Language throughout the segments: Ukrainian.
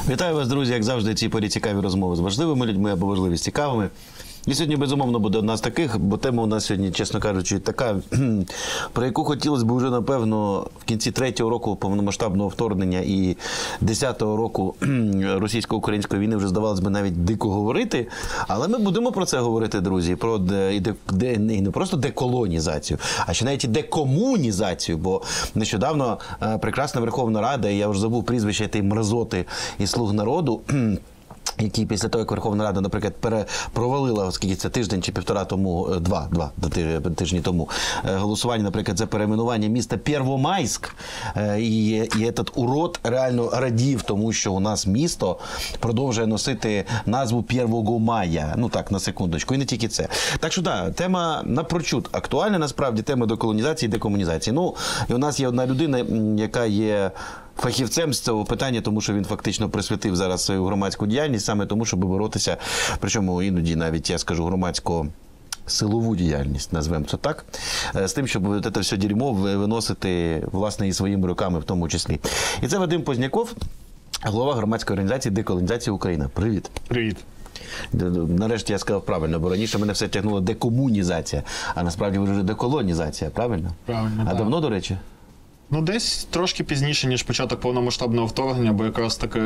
Вітаю вас, друзі, як завжди, ці порі цікаві розмови з важливими людьми або важливі з цікавими. І сьогодні, безумовно, буде одна з таких, бо тема у нас сьогодні, чесно кажучи, така, про яку хотілося б вже, напевно, в кінці 3-го року повномасштабного вторгнення і 10-го року російсько-української війни вже, здавалось би, навіть дико говорити. Але ми будемо про це говорити, друзі, про не просто деколонізацію, а ще навіть і декомунізацію, бо нещодавно прекрасна Верховна Рада, і я вже забув прізвище тієї мразоти і «Слуг народу», які після того, як Верховна Рада, наприклад, провалила, оскільки це тиждень чи півтора тому, два тижні тому, голосування, наприклад, за перейменування міста Первомайськ, і этот урод реально радів тому, що у нас місто продовжує носити назву Первого мая. Ну так, на секундочку, і не тільки це. Так що, да, тема напрочуд актуальна, насправді, тема деколонізації і декомунізації. Ну, і у нас є одна людина, яка є фахівцем з цього питання, тому що він фактично присвятив зараз свою громадську діяльність саме тому, щоб боротися, причому іноді навіть, я скажу, громадсько-силову діяльність, назвемо це так, з тим, щоб це все дерьмо виносити, власне, і своїми руками в тому числі. І це Вадим Позняков, голова громадської організації «Деколонізація Україна». Привіт. Привіт. Нарешті я сказав правильно, бо раніше мене все тягнуло декомунізація, а насправді вже деколонізація, правильно? Правильно, А давно, до речі? Ну, десь трошки пізніше, ніж початок повномасштабного вторгнення, бо якраз таки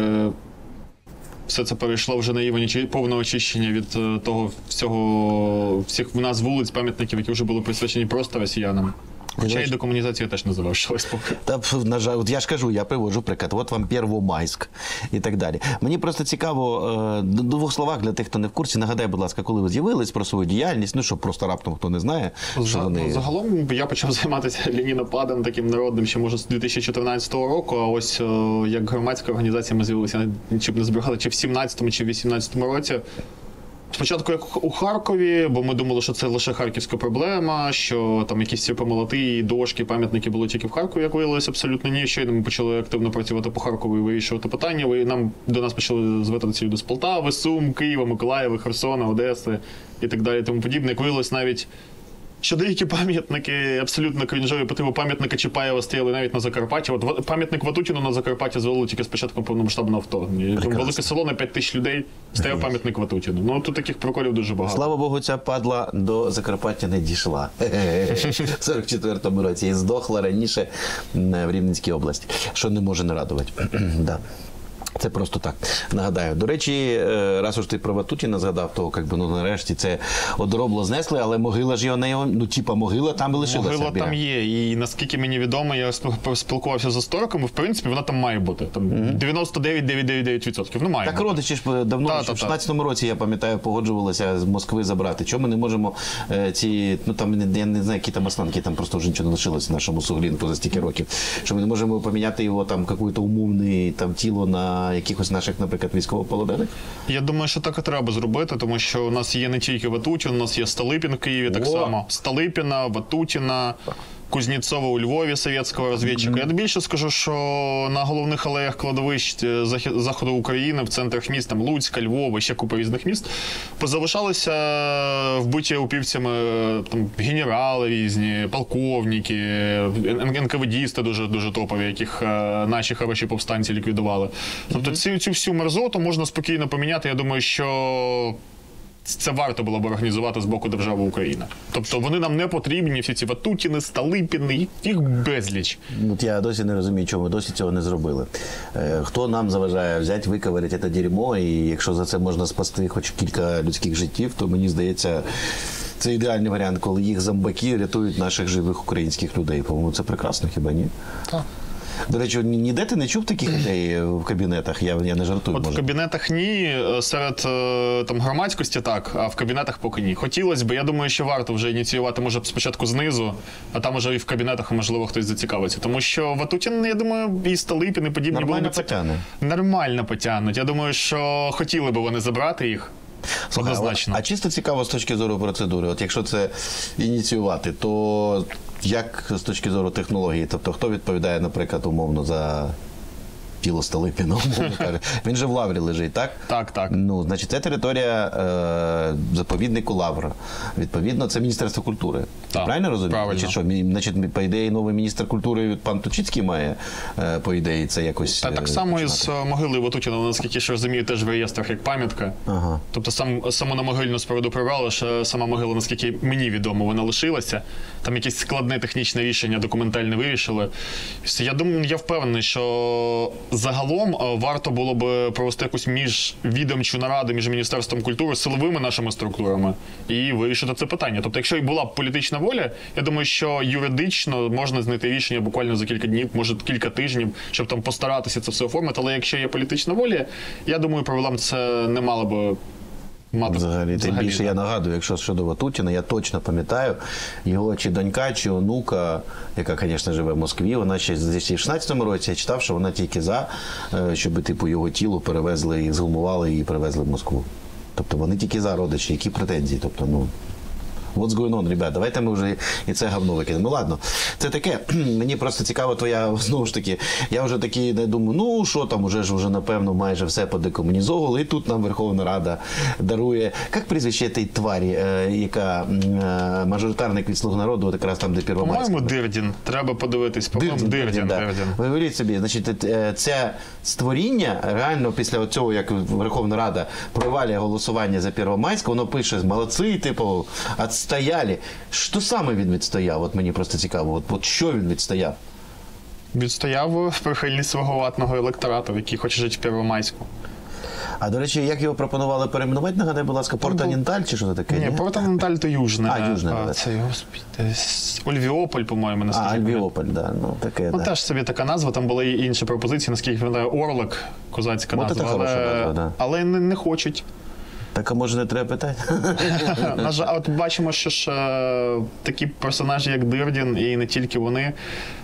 все це перейшло вже на рівень повного очищення від того всіх в нас вулиць, пам'ятників, які вже були присвячені просто росіянам. Хоча і декомунізація теж не завершилась поки. Та, на жаль, от я ж кажу, я приводжу приклад, от вам Первомайськ і так далі. Мені просто цікаво, в двох словах для тих, хто не в курсі, нагадай, будь ласка, коли ви з'явились про свою діяльність, ну, щоб просто раптом хто не знає, що вони... Загалом я почав займатися ленінопадом таким народним ще, може, з 2014 року, а ось як громадська організація ми з'явилися, чи б не збирали, чи в 17-му, чи в 18-му році. Спочатку як у Харкові, бо ми думали, що це лише харківська проблема, що там якісь ці помолоти, дошки, пам'ятники були тільки в Харкові, як виявилося, абсолютно ні. Щойно ми почали активно працювати по Харкову і вирішувати питання, і до нас почали звертатися люди з Полтави, Сум, Києва, Миколаєва, Херсона, Одеси і так далі, тому подібне. Як виявилось навіть, що деякі пам'ятники, абсолютно крінжові по типу пам'ятника Чапаєва стояли навіть на Закарпатті. От пам'ятник Ватутіну на Закарпатті звели тільки з початком повномасштабного вторгнення. Там велике село на 5 тисяч людей, стояв пам'ятник Ватутіну. Ну, тут таких приколів дуже багато. Слава Богу, ця падла до Закарпаття не дійшла. В 44-му році і здохла раніше в Рівненській області, що не може не радувати. Да. Це просто так. Нагадаю. До речі, раз уж ти про Ватутіна згадав, то нарешті це одоробло знесли, але могила ж його не його, могила там лишилася. Могила там є, і наскільки мені відомо, я спілкувався з істориками, в принципі, вона там має бути. Там 99,999%. Ну, має так бути. Родичі ж давно, в 16-му році, я пам'ятаю, погоджувалися з Москви забрати. Чому ми не можемо ці, там, я не знаю, які там останки, там просто вже нічого не лишилося в нашому Суглінку за стільки років, що ми не можемо поміняти його, там, якесь умовне там тіло на якихось наших, наприклад, військовополонених? Я думаю, що так і треба зробити, тому що у нас є не тільки Ватутін, у нас є Столипін в Києві так само. Столипіна, Ватутіна, Кузнєцова у Львові, совєтського розвідчика. Я більше скажу, що на головних алеях кладовищ заходу України, в центрах міст, там Луцька, Львова, ще купа різних міст, позалишалися вбиті упівцями там, генерали різні, полковники, НКВДісти дуже топові, яких наші хороші повстанці ліквідували. Тобто цю всю мерзоту можна спокійно поміняти. Я думаю, що це варто було б організувати з боку держави Україна. Тобто вони нам не потрібні, всі ці Ватутіни, Столипіни, їх безліч. От я досі не розумію, чому ми досі цього не зробили. Хто нам заважає взяти, виковирити це дерьмо, і якщо за це можна спасти хоч кілька людських життів, то мені здається, це ідеальний варіант, коли їх зомбаки рятують наших живих українських людей. По-моєму, це прекрасно, хіба ні? Так. До речі, ніде ти не чув таких ідей в кабінетах? Я не жартую. От в кабінетах ні, серед там громадськості так, а в кабінетах поки ні. Хотілося б, я думаю, що варто вже ініціювати, може, спочатку знизу, а там уже і в кабінетах, можливо, хтось зацікавиться. Тому що Ватутін, я думаю, і Столипін, і подібні нормально потягне. Нормально потягнуть. Я думаю, що хотіли б вони забрати їх. Слухай, а чисто цікаво з точки зору процедури, от якщо це ініціювати, то як з точки зору технології? Тобто хто відповідає, наприклад, умовно за тіло Столипіна, умовно кажучи. Він же в Лаврі лежить, так? Так. Ну, значить, це територія заповіднику Лавра. Відповідно, це Міністерство культури. Так, Правильно розумію? правильно. Чи що? Значить, по ідеї, новий міністр культури пан Тучицький має, по ідеї, це якось Та так само і починати. з могили Ватутіна, наскільки ж розумію, теж в реєстрах як пам'ятка. Ага. Тобто саму на могильну споруду прибрали, що сама могила, наскільки мені відомо, вона лишилася. Там якесь складне технічне рішення документальне вирішили. Я думаю, я впевнений, що загалом варто було б провести якусь міжвідомчу нараду між Міністерством культури, силовими нашими структурами і вирішити це питання. Тобто, якщо і була б політична воля, я думаю, що юридично можна знайти рішення буквально за кілька днів, може кілька тижнів, щоб там постаратися це все оформити. Але якщо є політична воля, я думаю, проблем це не мало б мати. Взагалі, тим більше так. я нагадую, якщо щодо Ватутіна, я точно пам'ятаю його чи донька, чи онука, яка, звісно, живе в Москві, вона ще в 2016 році, я читав, що вона тільки за, щоб типу його тіло перевезли, і згумували і привезли в Москву. Тобто вони тільки за родичі, які претензії, тобто, ну... What's going on, ребят? Давайте ми вже і це говно викинемо. Ну ладно, це таке. Мені просто цікаво твоя, знову ж таки, я вже такий не думаю, ну що там, вже напевно майже все подекомунізовували, і тут нам Верховна Рада дарує. Як прізвище тієї тварі, яка мажоритарник від «Слуг народу», от якраз там, де Первомайська? По-моєму, Дирдін. Треба подивитись. По-моєму, Дирдін. Да. Ви говоріть собі, значить, це створіння, реально після цього, як Верховна Рада провалює голосування за Первомайськ, воно пише, молодці, типу, отстояли. Що саме він відстояв? От мені просто цікаво. От що він відстояв? Відстояв прихильність свого ватного електорату, який хоче жити в Первомайську. А, до речі, як його пропонували перейменувати, нагадай, будь ласка, Порто-Ненталь чи що це таке? Ні, Порто-Ненталь то Южне. Южне, да. Це, господи, Ольвіополь, по-моєму, наскільки. Альвіополь, да, ну таке, Ну, да. теж собі така назва, там були і інші пропозиції, наскільки пам'ятаю, Орлик, козацька От це назва, хороша назва, да. але не хочуть. Так, а може не треба питати? На жаль, от бачимо, що ж такі персонажі, як Дирдін, і не тільки вони,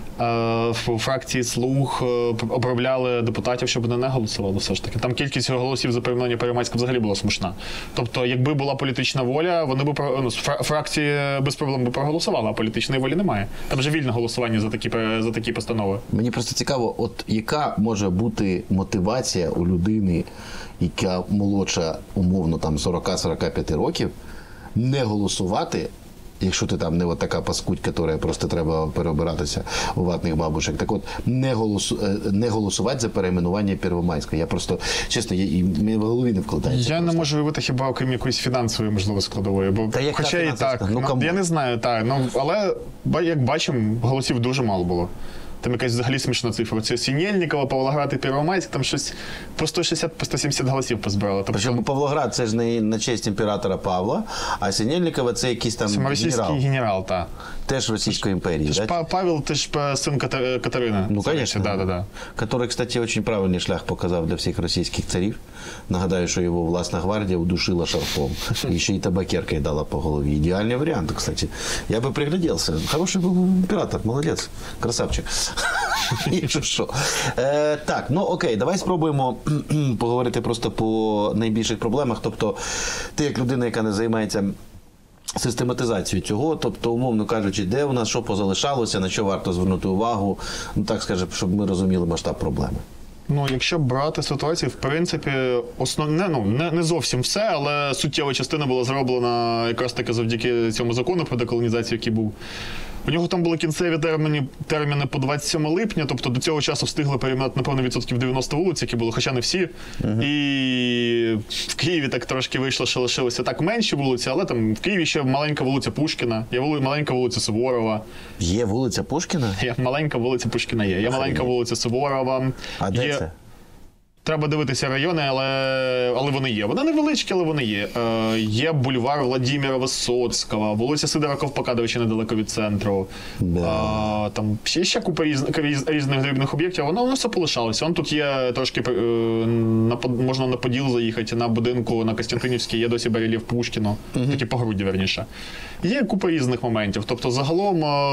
в фракції «Слуг» обробляли депутатів, щоб вони не голосували все ж таки. Там кількість голосів за перейменування Первомайська взагалі була смішна. Тобто, якби була політична воля, вони б фракції без проблем би проголосували, а політичної волі немає. Там вже вільне голосування за такі постанови. Мені просто цікаво, от яка може бути мотивація у людини, яка молодша, умовно, там 40-45 років, не голосувати, якщо ти там не от така паскудь, яка просто треба переобиратися у ватних бабушек. Так от, не голосувати за перейменування Первомайського. Я просто, чесно, мені в голові не вкладається. Я не можу уявити хіба окрім якоїсь фінансової, можливо, складової. Бо, Та яка хоча і фінансова? так, Ну, я не знаю, так. Ну, але, як бачимо, голосів дуже мало було. Там якась взагалі смішна цифра. Це Синельникова, Павлоград і Первомайськ, там щось по 160, по 170 голосів позбирали. Тобто, Причому Павлоград – це ж не на честь імператора Павла, а Синельникова – це якийсь там це російський генерал, так. Теж Російської імперії, да? Павел, ти ж син Катерини. Ну, конечно. Да. Который, кстати, очень правильний шлях показав для всіх російських царів. Нагадаю, що його власна гвардія удушила шарфом. І ще й табакеркою дала по голові. Ідеальний варіант, кстати. Я би пригляделся. Хороший був імператор, молодець, красавчик. Якщо що. Так, ну окей, давай спробуємо поговорити просто по найбільших проблемах. Тобто, ти як людина, яка не займається систематизацію цього, тобто, умовно кажучи, де у нас що позалишалося, на що варто звернути увагу, ну так скажемо, щоб ми розуміли масштаб проблеми. Ну, якщо брати ситуацію, в принципі, не зовсім все, але суттєва частина була зроблена якраз таки завдяки цьому закону про деколонізацію, який був. У нього там були кінцеві терміни по 27 липня, тобто до цього часу встигли перейменувати, напевно, відсотків 90 вулиць, які були, хоча не всі. І в Києві так трошки вийшло, що лишилися так менші вулиці, але там в Києві ще маленька вулиця Пушкіна, є маленька вулиця Суворова. Є вулиця Пушкіна? Маленька вулиця Пушкіна є. Є маленька вулиця Суворова. А де це? Треба дивитися райони, але вони є. Вони невеличкі, але вони є. Є бульвар Владимира Висоцького, вулиця Сидора Ковпака, недалеко від центру. Да. Там ще купа різних дрібних об'єктів. Воно все полишалося. Вон тут є трошки, можна на Поділ заїхати, на будинку на Костянтинівській є досі барельєф Пушкіна. Такі погрудді, верніше. Є купа різних моментів. Тобто, загалом,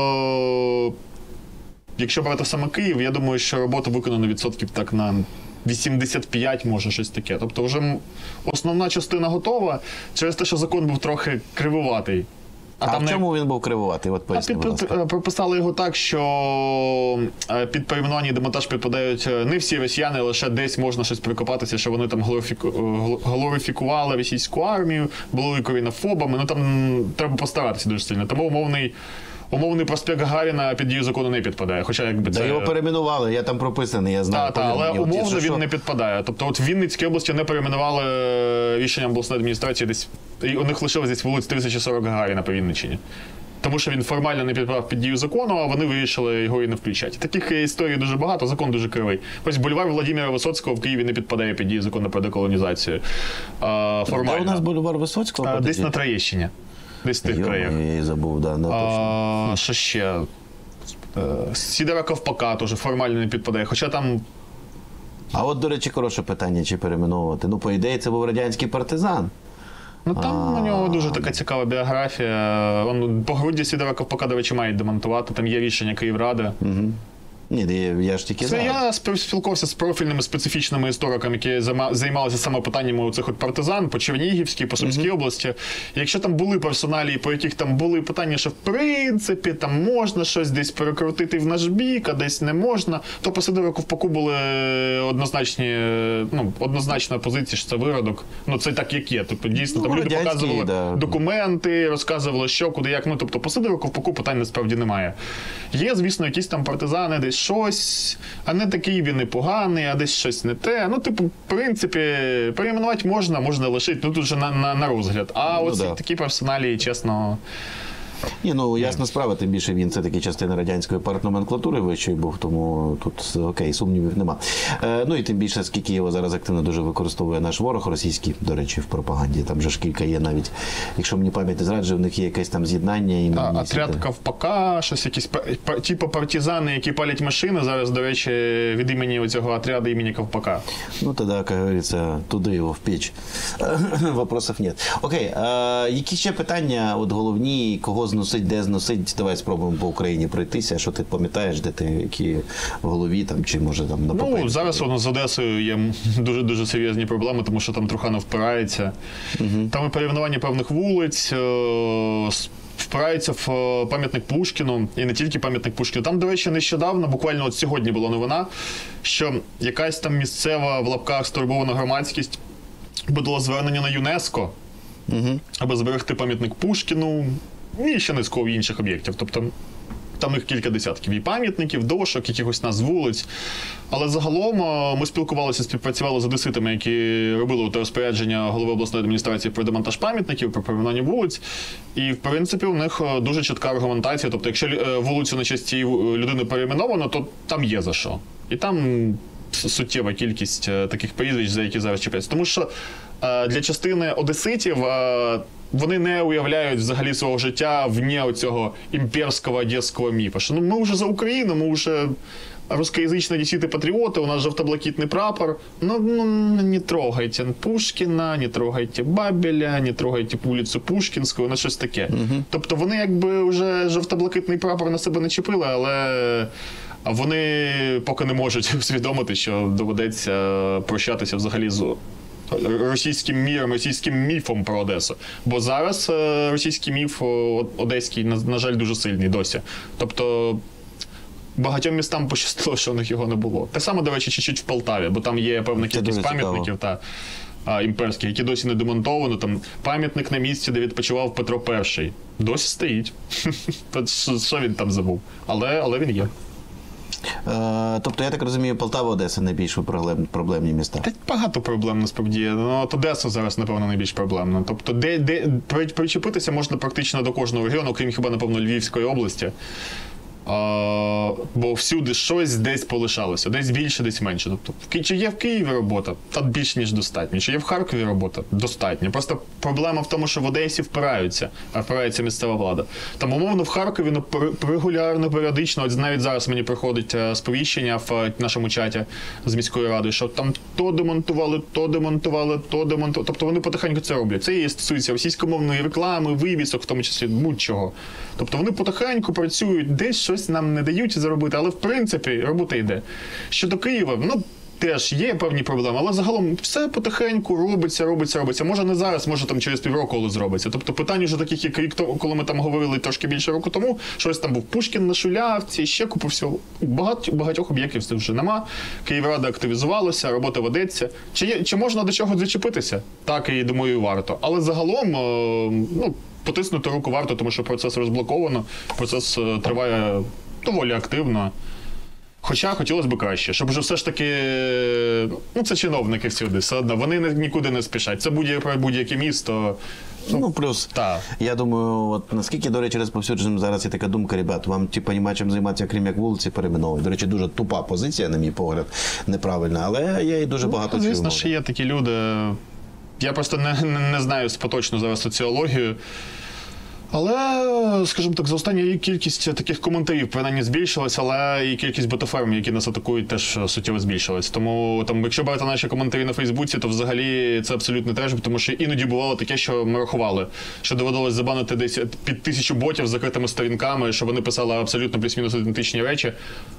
якщо брати саме Київ, я думаю, що робота виконана відсотків так на 85, може, щось таке. Тобто вже основна частина готова через те, що закон був трохи кривуватий. А там в чому він був кривуватий? От поясни, будь ласка. Прописали його так, що під перейменування і демонтаж підпадають не всі росіяни, лише десь можна щось прикопатися, що вони там глорифікували російську армію, були корінофобами. Ну там треба постаратися дуже сильно. Тому умовний проспект Гагаріна під дію закону не підпадає. Хоча якби це... Його перейменували, я там прописаний, я знаю. Так, але умовно він не підпадає. Тобто от в Вінницькій області не перейменували рішенням обласної адміністрації десь, і у них лишилось десь вулиць 3040 Гагаріна по Вінниччині. Тому що він формально не підпав під дію закону, а вони вирішили його і не включати. Таких історій дуже багато, закон дуже кривий. Ось бульвар Владимира Висоцького в Києві не підпадає під дію закону про деколонізацію. Формально. Де у нас бульвар Висоцького? Десь на Троєщині. Десь в тих краях. Я її забув, да, точно. Що ще? Сідора Ковпака теж формально не підпадає, хоча там... А от, до речі, хороше питання, чи перейменовувати. Ну, по ідеї, це був радянський партизан. Ну там у нього дуже така цікава біографія. Погруддя Сідора Ковпака, до речі, мають демонтувати, там є рішення Київради. Угу. Ні, я ж тільки Це я спілкувався з профільними специфічними істориками, які займалися саме питаннями оцих от партизан по Чернігівській, по Сумській області. Якщо там були персоналії, по яких там були питання, що в принципі там можна щось десь перекрутити в наш бік, а десь не можна, то по Сидору Ковпаку були однозначна позиція, що це виродок. Ну це так, як є. Тобто дійсно там люди показували документи, розказували, що, куди, як. Ну тобто по Сидору Ковпаку питань насправді немає. Є, звісно, якісь там партизани, десь щось, а не такий він і поганий, а десь щось не те. Ну, типу, в принципі, перейменувати можна лишити, ну тут вже на розгляд. А оці такі персоналії, чесно... Ні, ну ясна справа, тим більше він це таки частина радянської партноменклатури вищої був, тому тут окей, сумнівів нема. Ну і тим більше, скільки його зараз активно дуже використовує наш ворог російський, до речі, в пропаганді. Там же ж кілька є навіть, якщо мені пам'ять не зраджує, в них є якесь там з'єднання. Отряд Ковпака, щось якісь, типу партизани, які палять машини, зараз, до речі, від імені цього отряду імені Ковпака. Ну, тоді, як говориться, туди його в піч. Вопросів нет. Окей, які ще питання от головні, кого зносить, де зносить? Давай спробуємо по Україні пройтися. Що ти пам'ятаєш, де ти, які в голові, там, чи може там на папері? Ну, зараз з Одесою є дуже серйозні проблеми, тому що там Труханов впирається. Там і перейменування певних вулиць, впирається в пам'ятник Пушкіну, і не тільки пам'ятник Пушкіну. Там, до речі, нещодавно, буквально от сьогодні була новина, що якась там місцева, в лапках, стурбована громадськість подала звернення на ЮНЕСКО, аби зберегти пам'ятник Пушкіну і ще низку інших об'єктів. Тобто там їх кілька десятків і пам'ятників, дошок, якихось назв вулиць. Але загалом ми співпрацювали з одеситами, які робили розпорядження голови обласної адміністрації про демонтаж пам'ятників, про перейменування вулиць. І, в принципі, у них дуже чітка аргументація. Тобто, якщо вулицю на честь цієї людини перейменовано, то там є за що. І там суттєва кількість таких прізвищ, за які зараз чіпляються. Тому що для частини одеситів вони не уявляють взагалі свого життя вне оцього імперського одеського міфа. Що ми вже за Україну, ми вже русскоязычные одесситы-патриоты, у нас жовто-блакитний прапор. Ну, не трогайте Пушкіна, не трогайте Бабеля, не трогайте вулицю Пушкінську, ну щось таке. Тобто вони якби вже жовто-блакитний прапор на себе не чіпили, але вони поки не можуть усвідомити, що доведеться прощатися взагалі з російським міром, російським міфом про Одесу. Бо зараз російський міф одеський, на жаль, дуже сильний досі. Тобто багатьом містам пощастило, що у них його не було. Те саме, до речі, чуть-чуть в Полтаві, бо там є певна кількість пам'ятників імперських, які досі не демонтовано. Там пам'ятник на місці, де відпочивав Петро І. Досі стоїть. Що він там забув? Але він є. Тобто, я так розумію, Полтава, Одеса найбільш проблемні міста? Та багато проблем, насправді. Ну, от Одеса зараз, напевно, найбільш проблемна. Тобто, де причепитися можна практично до кожного регіону, окрім хіба, напевно, Львівської області. Бо всюди щось десь полишалося. Десь більше, десь менше. Тобто, чи є в Києві робота? Та більш ніж достатньо. Чи є в Харкові робота? Достатньо. Просто проблема в тому, що в Одесі впираються, а впирається місцева влада. Там, умовно, в Харкові регулярно, періодично, от навіть зараз мені приходить сповіщення в нашому чаті з міської ради, що там то демонтували. Тобто вони потихеньку це роблять. Це і стосується російськомовної реклами, вивісок, в тому числі будь-чого. Тобто вони потихеньку працюють, десь щось нам не дають заробити, але в принципі робота йде. Щодо Києва, теж є певні проблеми, але загалом все потихеньку робиться. Може не зараз, може там через півроку, коли зробиться. Тобто питань уже таких, як рік тому, коли ми там говорили трошки більше року тому, щось там був Пушкін на Шулявці, ще купу всього. Багатьох об'єктів це вже нема. Київрада активізувалася, робота ведеться. Чи можна до чого зачепитися? Так, і думаю, варто. Але загалом, потиснути руку варто, тому що процес розблоковано, процес триває доволі активно. Хоча хотілося б краще, щоб вже все ж таки, це чиновники всюди, все одно, вони нікуди не спішать. Це будь-яке місто. Плюс, та. Я думаю, от наскільки, до речі, розповсюдженим зараз є така думка, ребят, вам нема чим займатися, крім як вулиці перейменовують. До речі, дуже тупа позиція, на мій погляд, неправильна, але є і дуже багато чого. Звісно, що є такі люди. Я просто не знаю поточно зараз соціологію. Але, скажімо так, за останній рік кількість таких коментарів принаймні збільшилась, але і кількість ботоферм, які нас атакують, теж суттєво збільшилась. Тому, якщо брати наші коментарі на Фейсбуці, то взагалі це абсолютно треш, тому що іноді бувало таке, що ми рахували, що доводилось забанити десь під 1000 ботів з закритими сторінками, що вони писали абсолютно плюс-мінус ідентичні речі.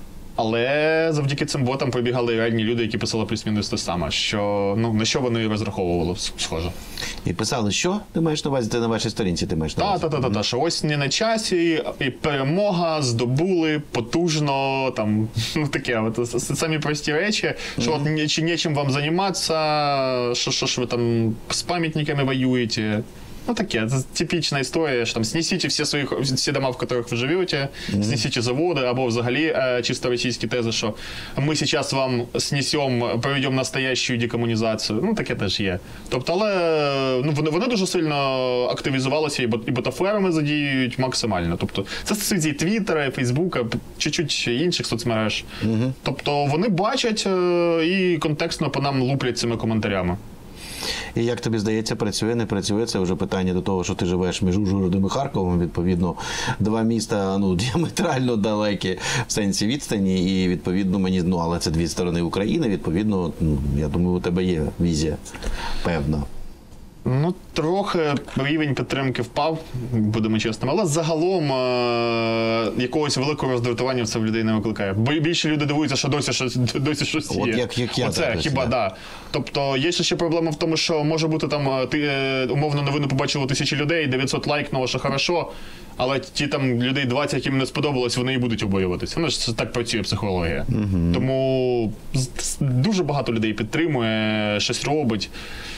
Але завдяки цим ботам прибігали і реальні люди, які писали плюс-мінус те саме, що, на що вони розраховували, схоже. І писали, що? Ти маєш на увазі, на вашій сторінці ти маєш на увазі? Так, що ось не на часі, і перемога, здобули, потужно, там, таке, самі прості речі, що от чи нечим вам займатися, що ж ви там з пам'ятниками воюєте. Таке, это типичная история, что там снесите все дома, в которых вы живете, снесите заводы, або взагалі чисто російські тези, що ми зараз вам снесемо, проведемо настоящую декомунізацію. Таке теж є. Тобто, але вони дуже сильно активізувалися, і ботоферми задіюють максимально. Тобто, це стосується і Твіттера, і Фейсбука, чуть-чуть інших соцмереж. Тобто, вони бачать і контекстно по нам луплять цими коментарями. І як тобі здається, працює, не працює? Це вже питання до того, що ти живеш між Ужгородом і Харковом. Відповідно, два міста діаметрально далекі в сенсі відстані. І, відповідно, але це дві сторони України. Відповідно, я думаю, у тебе є візія певна. Трохи рівень підтримки впав, будемо чесними, але загалом якогось великого роздратування це в людей не викликає. Бо більше люди дивуються, що досі щось є. От як я Оце, зараз, хіба, да. Тобто, є ще проблема в тому, що може бути там, умовно, новини побачило 1000 людей, 900 лайкнуло, що хорошо, але ті там людей 20, яким не сподобалось, вони і будуть обоюватися. Це так працює психологія. Тому дуже багато людей підтримує, щось робить.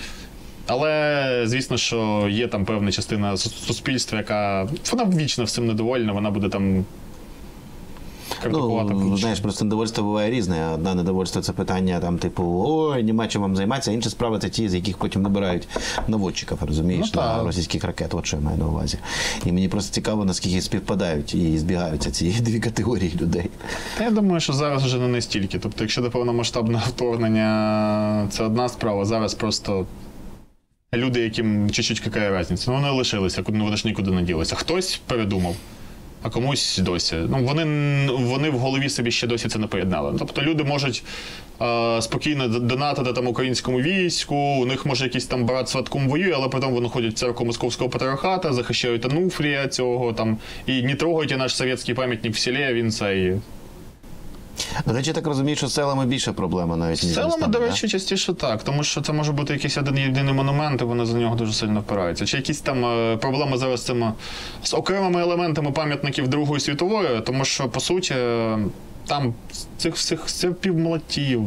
Але, звісно, що є там певна частина суспільства, яка, вона вічно всім недовольна, вона буде там критикувати. Знаєш, просто недовольство буває різне. Одне недовольство – це питання, там, типу, ой, нема чим вам займатися, а інша справа – це ті, з яких потім набирають наводчиків, розумієш, на російських ракет, от що я маю на увазі. І мені просто цікаво, наскільки співпадають і збігаються ці дві категорії людей. Я думаю, що зараз вже не настільки. Тобто, якщо до повномасштабного вторгнення це одна справа, зараз просто люди, яким чуть-чуть яка різниця. Вони лишилися, вони ж нікуди не ділися. Хтось передумав, а комусь досі. Вони в голові собі ще досі це не поєднали. Тобто люди можуть спокійно донатити там українському війську, у них може якийсь там брат сватком воює, але потім вони ходять в церкву Московського патріархата, захищають Ануфрія цього там, і не трогайте наш совєтський пам'ятник в селі, він цей... До речі, так розумію, що з селами більша проблема навіть, ніж містами. З селами, до речі, частіше так, тому що це може бути якийсь один єдиний монумент, і вони за нього дуже сильно впираються. Чи якісь там проблеми зараз з окремими елементами пам'ятників Другої світової, тому що, по суті, там цих всіх серпів-молотів.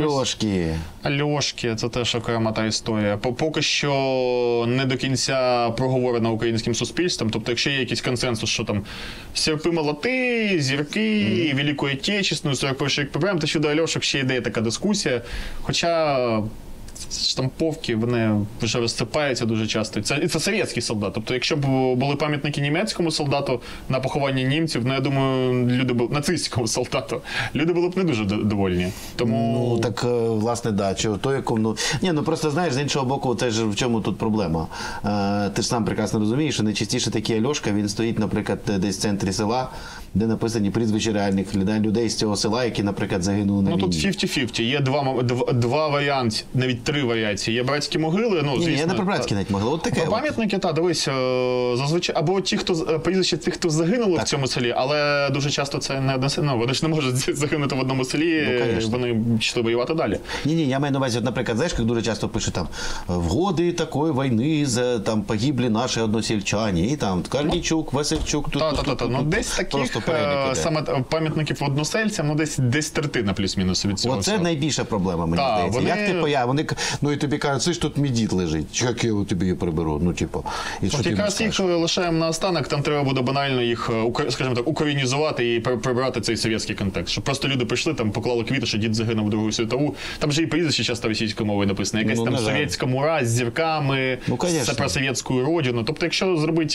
Альошки, це теж окрема та історія. Поки що не до кінця проговорена українським суспільством. Тобто, якщо є якийсь консенсус, що там серпи-молоти, зірки, Великої Отечественної, 41-й рік ППМ, то щодо Альошок ще йде така дискусія. Хоча штамповки, вони вже розсипаються дуже часто. І це совєтський солдат. Тобто, якщо б були пам'ятники німецькому солдату на похованні німців, я думаю, нацистському солдату, люди були б не дуже довольні. Тому... так, власне, да. Просто, знаєш, з іншого боку, теж в чому тут проблема? Ти ж сам прекрасно розумієш, що найчастіше такий Альошка, він стоїть, наприклад, десь в центрі села, де написані прізвища реальних людей з цього села, які, наприклад, загинули на війні. Тут 50-50. Є два варіанти, навіть три три варіації. Є братські могили, ну, звісно. Ні, я не про братські навіть могли, от таке. Пам'ятники, так, дивись, зазвичай, або ті, хто, прізвище тих, хто загинули в цьому селі, але дуже часто це не одне село, ну, вони ж не можуть загинути в одному селі, вони пішли воювати далі. Ні, я маю на увазі, от, наприклад, знаєш, як дуже часто пишуть там, в годы такої війни там погибли наші односельчані, і там Карлічук, Васильчук, Ну, десь таких саме пам'ятників односельцям, ну, десь третина плюс-мінус від цього. Оце найбільша проблема, мені здається. Як ти вони, ну і тобі кажуть, це ж тут мій дід лежить, як я тобі її приберу, ну, типу, і що ти якраз їх лишаємо на останок, там треба буде банально їх, скажімо так, українізувати і прибрати цей совєтський контекст. Щоб просто люди прийшли, там поклали квіти, що дід загинув в Другу світову. Там же і прізвище часто російською мовою написано. Якась там совєтська мура з зірками, це про совєтську родину. Тобто, якщо зробити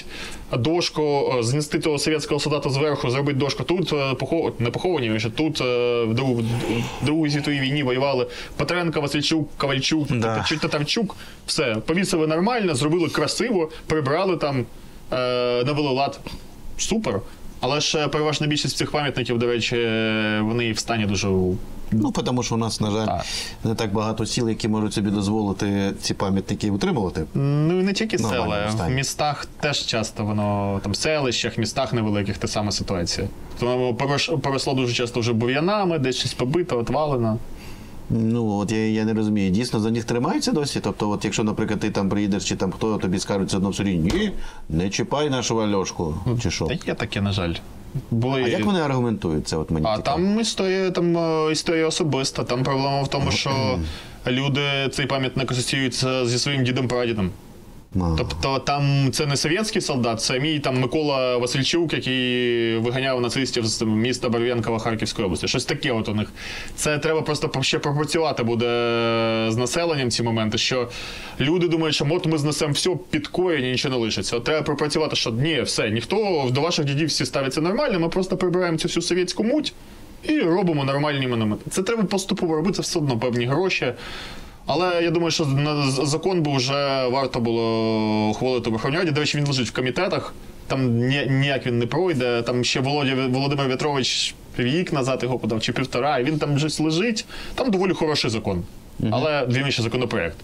дошку, знести того совєтського солдата зверху, зробити дошку тут, не поховані, що тут в Другій світовій війні воювали Петренко, Васильчук, Ковальчук, Татарчук. Все, повісили нормально, зробили красиво, прибрали там, навели лад. Супер. Але ж переважна більшість цих пам'ятників, до речі, вони в стані дуже... Ну, тому що у нас, на жаль, не так багато сіл, які можуть собі дозволити ці пам'ятники утримувати. Ну, і не тільки села. В містах теж часто воно, там, селищах, містах невеликих, та сама ситуація. Тому поросло дуже часто вже бур'янами, десь щось побито, отвалено. Ну, от я не розумію, дійсно за них тримаються досі? Тобто, от якщо, наприклад, ти там приїдеш, чи там хто тобі скажуть одно в селі, ні, не чіпай нашу Альошку, чи що? Та є таке, на жаль. А як вони аргументують це? От мені там історія особиста. Там проблема в тому, що люди цей пам'ятник асоціюються зі своїм дідом-прадідом. Тобто там це не совєтський солдат, це мій там Микола Васильчук, який виганяв нацистів з міста Барвінково Харківської області. Щось таке от у них. Це треба просто ще пропрацювати буде з населенням ці моменти, що люди думають, що от ми знесемо все під корінь і нічого не лишиться. От треба пропрацювати, що ні, все, ніхто до ваших дідів всі ставиться нормально, ми просто прибираємо цю всю совєтську муть і робимо нормальні монументи. Це треба поступово робити, це все одно певні гроші. Але я думаю, що закон би вже варто було ухвалити в Верховній Раді. До речі, він лежить в комітетах, там ніяк він не пройде. Там ще Володимир В'ятрович рік назад його подав, чи півтора, і він там щось лежить. Там доволі хороший закон, але він ще законопроект.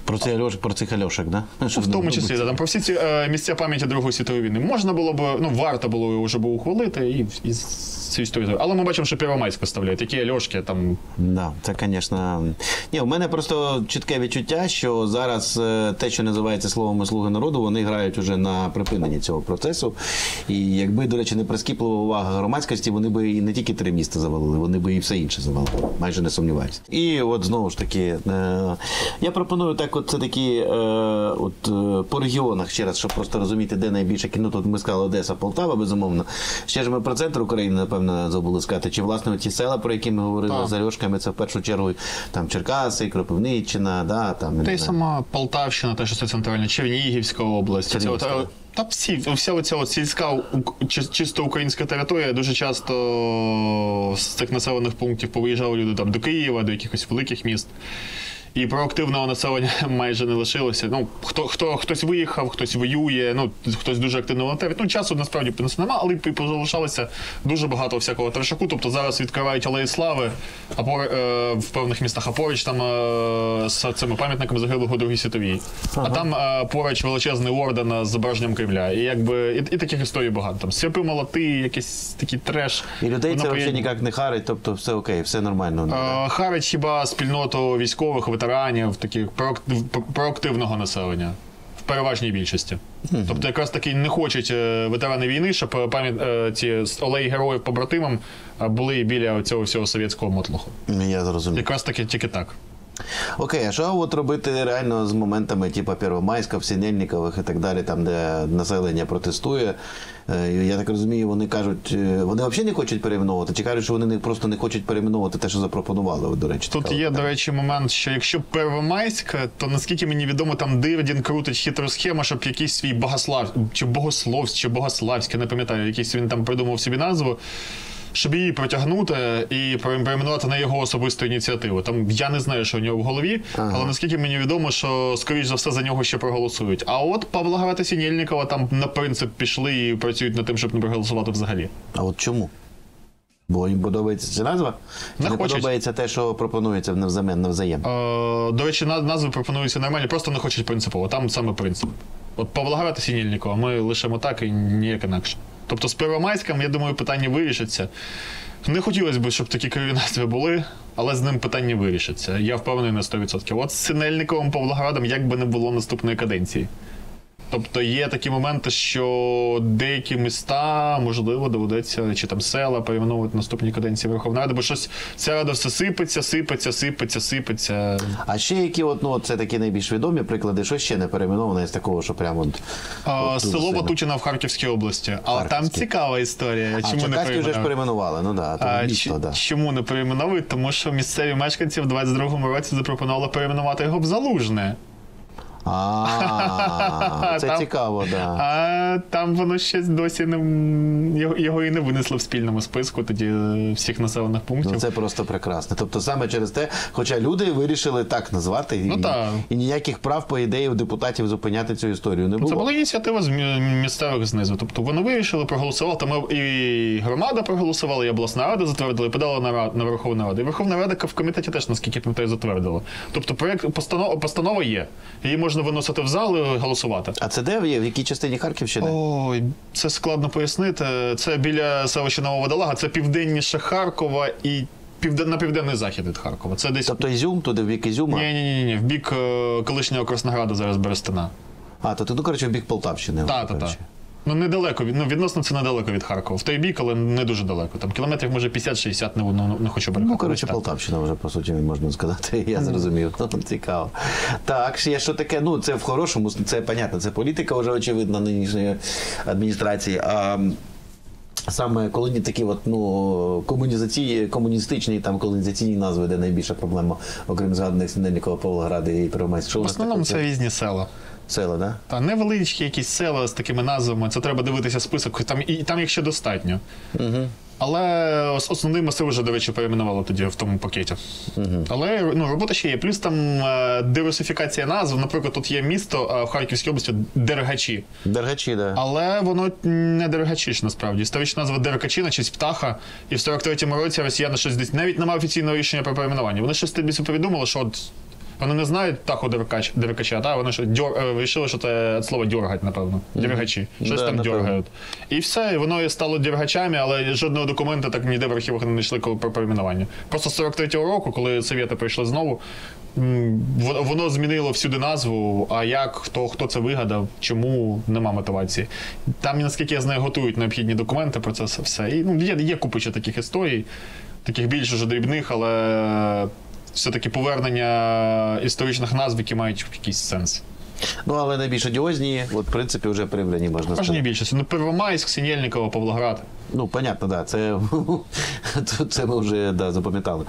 Про цих Альошек, да? В тому числі, там про всі ці місця пам'яті Другої світової війни. Можна було б, варто було вже ухвалити і цю історію. Але ми бачимо, що Первомайську ставляють, які Альошки там. Да, це, звісно. Ні, у мене просто чітке відчуття, що зараз те, що називається словами «Слуги народу», вони грають уже на припиненні цього процесу. І якби, до речі, не прискіплива увага громадськості, вони би і не тільки 3 міста завалили, вони би і все інше завалили. Майже не сумніваюся. І от знову ж таки, я пропоную так от все-таки по регіонах, ще раз, щоб просто розуміти, де найбільше кіно. Тут ми сказали Одеса, Полтава, безумовно. Ще ж ми про центр України, напевно, забули сказати. Чи, власне, ті села, про які ми говорили з Альошками, це в першу чергу там Черкаси, Кропивниччина, да, там. Та й сама Полтавщина, те, що це центральна, Чернігівська область. Та вся оця сільська, чисто українська територія, дуже часто з цих населених пунктів повиїжджали люди там до Києва, до якихось великих міст. І проактивного населення майже не лишилося. Ну, хтось виїхав, хтось воює, хтось дуже активно волонтерить. Часу насправді принесли нема, але залишалося дуже багато всякого трешаку. Тобто зараз відкривають алеї слави в певних містах, а поруч там з цими пам'ятниками загиблих у Другій світовій. А там поруч величезний орден з зображенням Кремля. І таких історій багато. Там свяпи молоти, якийсь такий треш. І людей це взагалі ніяк не харить, тобто все окей, все нормально. Харить хіба спільноту військових, ветеранів, таких проактивного населення. В переважній більшості. Тобто якраз таки не хочуть ветерани війни, щоб ці алеї героїв побратимам були біля цього всього совєтського мотлоху. Я зрозумів. Якраз таки тільки так. Окей, а що от робити реально з моментами типу Первомайська, Синельникових і так далі, там, де населення протестує? Я так розумію, вони кажуть, вони взагалі не хочуть перейменовувати, чи кажуть, що вони просто не хочуть перейменовувати те, що запропонували, до речі. Тут є, до речі, момент, що якщо Первомайська, то наскільки мені відомо, там Дирдін крутить хитру схему, щоб якийсь свій Богославський, не пам'ятаю, якийсь він там придумав собі назву, щоб її протягнути і перейменувати на його особисту ініціативу. Там я не знаю, що у нього в голові, але наскільки мені відомо, що, скоріш за все, за нього ще проголосують. А от Павлоград і Синельникова там на принцип пішли і працюють над тим, щоб не проголосувати взагалі. А от чому? Бо їм подобається ця назва? Чи Не не хочуть. подобається те, що пропонується навзаєм? До речі, назви пропонуються нормальні, просто не хочуть принципово. Там саме принцип. От Павлоград і Синельникова ми лишимо так і ніяк інакше. Тобто з Первомайськом, я думаю, питання вирішиться. Не хотілося б, щоб такі криві назви були, але з ним питання вирішиться. Я впевнений на 100%. От з Синельниковим Павлоградом як би не було наступної каденції. Тобто є такі моменти, що деякі міста, можливо, доведеться, чи там села перейменовувати наступні каденції Верховної Ради, бо щось ця рада все сипеться. А ще які, це такі найбільш відомі приклади, що ще не перейменовано з такого, що прямо... Село Ватутіна в Харківській області. Але там цікава історія. А Черкаський вже ж перейменували, то місто, да. Чому не перейменовують? Тому що місцеві мешканці в 22-му році запропонували перейменувати його в Залужне. Це цікаво, да. А там воно ще досі його і не винесли в спільному списку тоді всіх населених пунктів. Це просто прекрасно. Тобто саме через те, хоча люди вирішили так назвати, і ніяких прав, по ідеї, у депутатів зупиняти цю історію не було. Це була ініціатива з місцевих знизу. Тобто вони вирішили, проголосували, там і громада проголосувала, і обласна рада затвердила, і подала на Верховну Раду. І Верховна Рада в комітеті теж, наскільки я пам'ятаю, затвердила. Тобто постанова є. Її можна виносити в зал і голосувати. А це де? В якій частині Харківщини? Ой, це складно пояснити. Це біля селища Нова Водолага, це південніше Харкова і на південний захід від Харкова. Це десь... Тобто Ізюм, туди в бік Ізюма? Ні, в бік колишнього Краснограда, зараз Берестина. В бік Полтавщини. Так. Ну, недалеко, відносно це недалеко від Харкова. В той бік, але не дуже далеко. Там кілометрів, може, 50-60, не хочу брехати. Полтавщина вже, по суті, можна сказати, я зрозумів. Цікаво. Так, ще що таке, це в хорошому, це, понятно, це політика вже, очевидно, нинішньої адміністрації. А саме такі комуністичні, колонізаційні назви, де найбільша проблема, окрім згаданих Синельникова, Павлограда і Первомайськ. В основному це різні села. Села, да? Та невеличкі якісь села з такими назвами, це треба дивитися список, там їх ще достатньо. Угу. Але основний масив вже, до речі, перейменували тоді в тому пакеті. Угу. Але робота ще є. Плюс там диверсифікація назв. Наприклад, тут є місто в Харківській області Дергачі. Дергачі, да. Але воно не Дергачі ж, насправді. Історична назва Деркачі, на честь птаха. І в 43-му році росіяни щось десь навіть немає офіційного рішення про перейменування. Вони щось тобі повідомили, що вони не знають птаху деркача, та вони вирішили, що це від слова дьоргать, напевно. Дергачі. Щось там дьоргають. І все, і воно стало дергачами, але жодного документа так ніде в архівах не знайшли про перейменування. Просто з 43-го року, коли совєти прийшли знову, воно змінило всюди назву, а як, хто це вигадав, чому, нема мотивації. Там, наскільки я знаю, готують необхідні документи про це все. І є купича таких історій, таких більш уже дрібних, але все-таки повернення історичних назв, які мають якийсь сенс. Але найбільш одіозні, в принципі, вже прибрані, можна сказати. Можна більшість. Первомайськ, Синельникова, Павлоград. Понятно, да, це ми вже запам'ятали.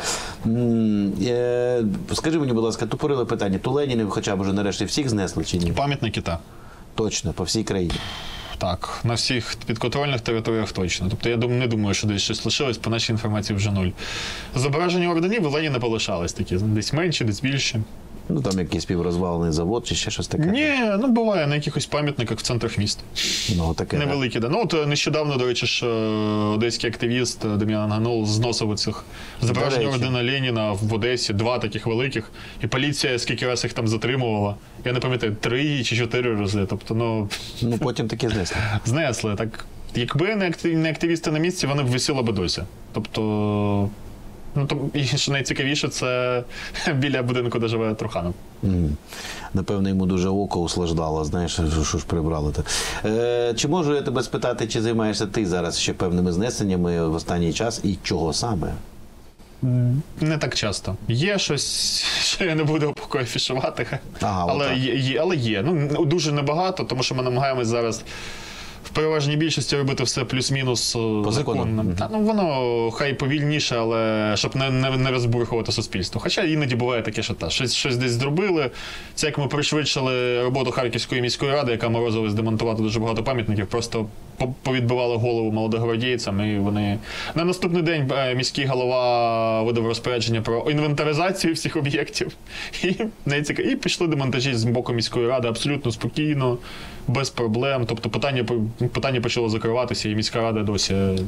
Скажи мені, будь ласка, тупориле питання, Ленінів хоча б вже нарешті всіх знесли чи ні? Пам'ятники, так. Точно, по всій країні? Так, на всіх підконтрольних територіях точно. Тобто я не думаю, що десь щось лишилось, по нашій інформації вже нуль. Зображення орденів у Леніна полишались такі, десь менші, десь більші. Там якийсь піврозвалений завод чи ще щось таке? Ні, буває на якихось пам'ятниках в центрах міста. Таке. Невеликі, да. От нещодавно, до речі, ж одеський активіст Дем'ян Ганул зносив оцих зображення ордена Леніна в Одесі, 2 таких великих, і поліція скільки раз їх там затримувала. Я не пам'ятаю, 3 чи 4 рази. Тобто, потім таки знесли. Знесли, так. Якби не активісти на місці, вони б висіли би досі. Тобто, і що найцікавіше, це біля будинку, де живе Труханов. Напевно, йому дуже око услаждало, знаєш, що ж прибрали-то. Чи можу я тебе спитати, чи займаєшся ти зараз ще певними знесеннями в останній час і чого саме? Не так часто. Є щось, що я не буду поки афішувати, але є. Дуже небагато, тому що ми намагаємось зараз в переважній більшості робити все плюс-мінус законно. Воно хай повільніше, але щоб не розбурхувати суспільство. Хоча іноді буває таке, що щось десь зробили. Це як ми пришвидшили роботу Харківської міської ради, яка морозилась демонтувати дуже багато пам'ятників, просто повідбивали голову молодогвардійцям, і вони... На наступний день міський голова видав розпорядження про інвентаризацію всіх об'єктів. І пішли демонтажі з боку міської ради абсолютно спокійно, без проблем. Тобто питання почало закриватися, і міська рада досі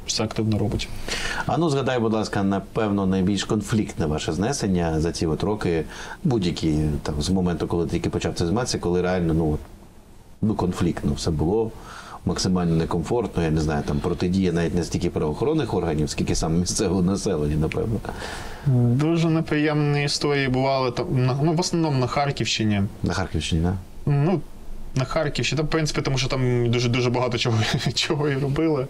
все активно робить. А ну, згадай, будь ласка, напевно, найбільш конфліктне ваше знесення за ці от роки, будь-які, там, з моменту, коли ти тільки почав це займатися, коли реально, конфліктно все було, максимально некомфортно, я не знаю, там, протидія навіть не стільки правоохоронних органів, скільки саме місцевого населення, напевно. Дуже неприємні історії бували, в основному на Харківщині. На Харківщині, так? Ну, на Харківщині, в принципі, тому що там дуже багато чого і робили.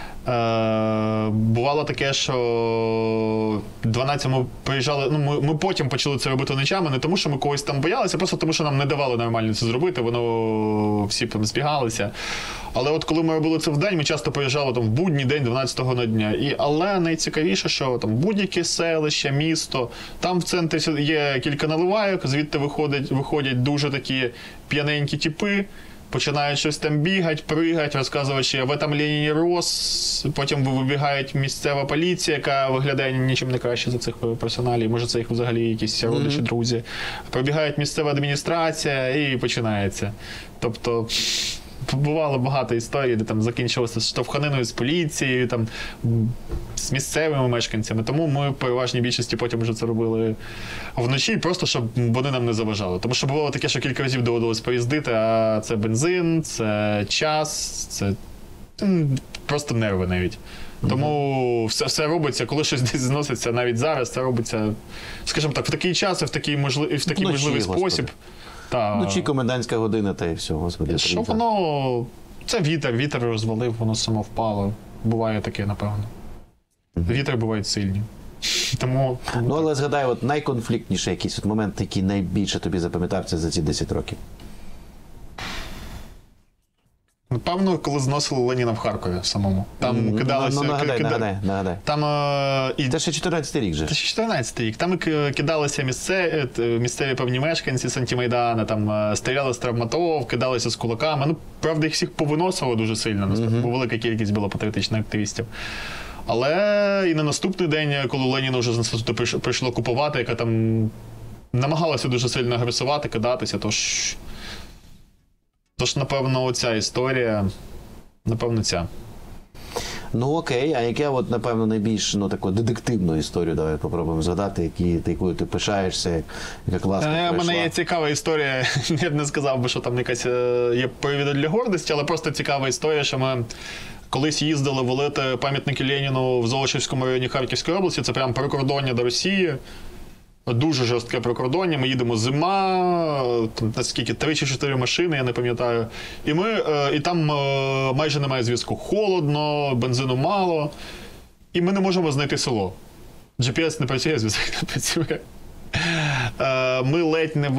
Бувало таке, що 12 ми приїжджали, ми потім почали це робити ночами, не тому, що ми когось там боялися, просто тому, що нам не давали нормально це зробити, воно всі збігалися. Але от коли ми робили це вдень, ми часто приїжджали там в будній день 12-го на дня. Але найцікавіше, що там будь-яке селище, місто, там в центрі є кілька наливайок, звідти виходять дуже такі п'яненькі тіпи, починають щось там бігати, пригати, розказувати, що ви там Леніні рос, потім вибігає місцева поліція, яка виглядає нічим не краще за цих персоналів, може це їх взагалі якісь родичі, друзі. Прибігає місцева адміністрація і починається. Тобто бувало багато історій, де там закінчилося штовханиною з поліцією, там, з місцевими мешканцями. Тому ми в переважній більшості потім вже це робили вночі, просто щоб вони нам не заважали. Тому що бувало таке, що кілька разів доводилось поїздити, а це бензин, це час, це просто нерви навіть. Тому все робиться, коли щось десь зноситься, навіть зараз це робиться, скажімо так, в такий час і в такий можливий спосіб. Вночі комендантська година, та і все, господи. Що воно... Це вітер розвалив, воно само впало. Буває таке, напевно. Вітер бувають сильні. Тому... але згадай, от найконфліктніший якийсь от момент, який найбільше тобі запам'ятався за ці 10 років. Напевно, коли зносили Леніна в Харкові самому. Там кидалося... Нагадай. Там... Це ще 14-й рік же. Це ще 14-й рік. Там кидалися місцеві певні мешканці з Антимайдана, там стріляли з травматов, кидалися з кулаками. Правда, їх всіх повиносило дуже сильно, бо велика кількість була патріотичних активістів. Але і на наступний день, коли Леніна вже з інституту прийшло купувати, яка там намагалася дуже сильно агресувати, кидатися, Тож, напевно, оця історія, напевно, ця. Окей, а яке, напевно, найбільш, таку детективну історію, давай попробуємо згадати, якою ти пишаєшся, яка класна пройшла. У мене є цікава історія, я б не сказав би, що там якась є привід для гордості, але просто цікава історія, що ми колись їздили волити пам'ятники Леніну в Золочівському районі Харківської області, це прямо прикордоння до Росії. Дуже жорстке прикордоння, ми їдемо зима, наскільки 3 чи 4 машини, я не пам'ятаю. І там майже немає зв'язку. Холодно, бензину мало, і ми не можемо знайти село. GPS не працює, зв'язок не працює. Ми ледь не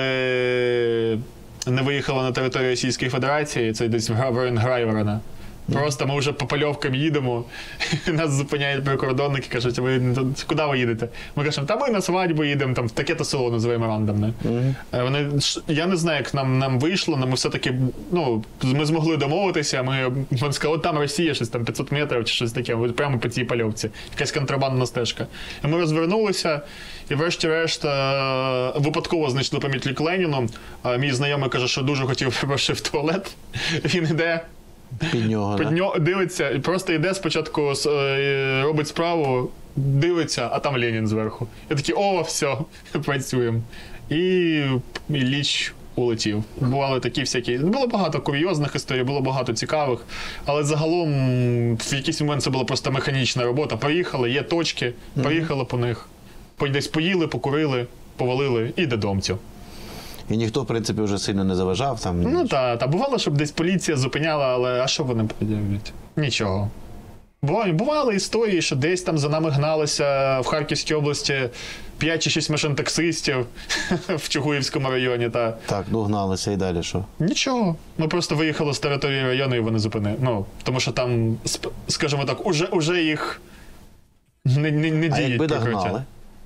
виїхали на територію Російської Федерації, це десь в район Грайворона. Просто ми вже по польовкам їдемо, і нас зупиняють прикордонники, кажуть, куди ви їдете? Ми кажемо, ми на свадьбу їдемо, там в таке-то село називаємо рандомне. Я не знаю, як нам вийшло, але ми все-таки, ми змогли домовитися, вони сказали, там Росія, щось там 500 метрів чи щось таке, прямо по цій польовці, якась контрабандна стежка. І ми розвернулися, і врешті-решт випадково знайшли пам'ятник Леніну. Мій знайомий каже, що дуже хотів перепрошую в туалет, він йде. Під нього, дивиться, і просто йде спочатку, робить справу, дивиться, а там Ленін зверху. Я такий, все, працюємо. І Ілліч улетів. Бували такі всякі, було багато курйозних історій, було багато цікавих, але загалом в якийсь момент це була просто механічна робота. Поїхали, є точки, поїхали по них, десь поїли, покурили, повалили і додомцю. І ніхто, в принципі, вже сильно не заважав там? Бувало, щоб десь поліція зупиняла, але а що вони пред'являть? Нічого. Бували історії, що десь там за нами гналися в Харківській області 5 чи 6 машин таксистів в Чугуївському районі. Так, гналися і далі що? Нічого. Ми просто виїхали з території району і вони зупинили. Тому що там, скажімо так, уже їх не діють. А якби догнали?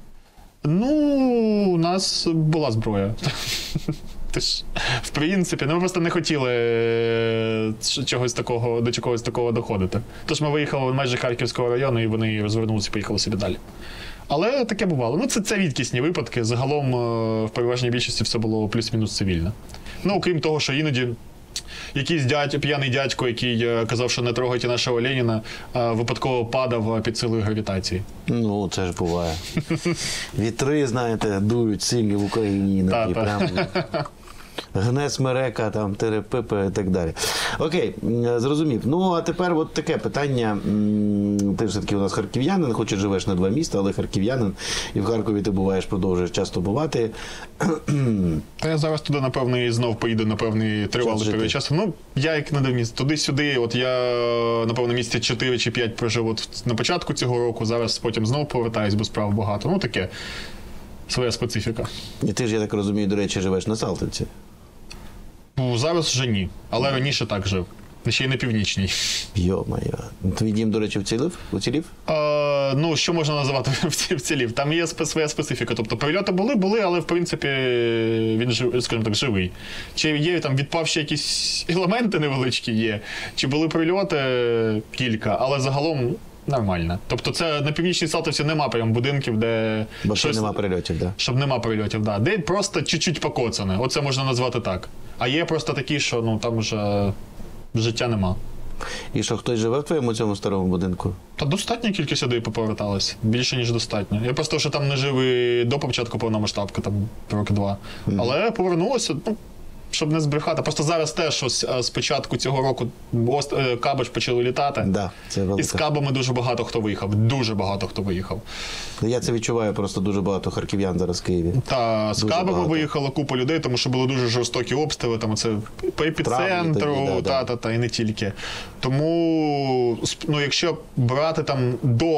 У нас була зброя. В принципі, ми просто не хотіли до чогось такого доходити. Тож ми виїхали майже Харківського району, і вони розвернулися і поїхали собі далі. Але таке бувало. Це рідкісні випадки. Загалом в переважній більшості все було плюс-мінус цивільно. Окрім того, що іноді якийсь п'яний дядько, який казав, що не трогайте нашого Леніна, випадково падав під силою гравітації. Ну, це ж буває. Вітри, знаєте, дують сильні в Україні іноді. Прям гне смерека, там, терепипи і так далі. Окей, зрозумів. Ну, а тепер от таке питання. Ти все-таки у нас харків'янин, хоч і живеш на 2 міста, але харків'янин. І в Харкові ти буваєш, продовжуєш часто бувати. Та я зараз туди, напевно, і знов поїду на певний тривалий період часу. Ну, я як не місць, туди-сюди. От я, напевно, місяці 4 чи 5 прожив от на початку цього року, зараз потім знов повертаюсь, бо справ багато. Ну, таке, своя специфіка. І ти ж, я так розумію, до речі, живеш на Салтівці. Зараз вже ні, але раніше так жив. Ще й на північній. Йо-моє. Твій дім, до речі, уцілів? Ну, що можна називати вцілів? Там є своя специфіка. Тобто прильоти були, але в принципі він, скажімо так, живий. Чи є там відпавші якісь елементи невеличкі є, чи були прильоти кілька, але загалом нормально. Тобто це на північній Салтівці нема прям будинків, де... Бо ще нема прильотів, так? Да? Щоб нема прильотів, так. Да. Де просто чуть-чуть покоцане. Оце можна назвати так. А є просто такі, що ну там вже життя нема. І що, хтось живе в твоєму цьому старому будинку? Та достатня кількість людей поповерталась. Більше, ніж достатньо. Я просто, що там не жив і до початку повномасштабки, там роки 2. Але повернулося, ну, щоб не збрехати. Просто зараз теж ось з початку цього року каби ж почали літати. Да, це велика. І з кабами дуже багато хто виїхав. Дуже багато хто виїхав. Я це відчуваю, просто дуже багато харків'ян зараз в Києві. Та з кабами виїхала купа людей, тому що були дуже жорстокі обстріли, там це по епіцентру, і не тільки. Тому, ну, якщо брати там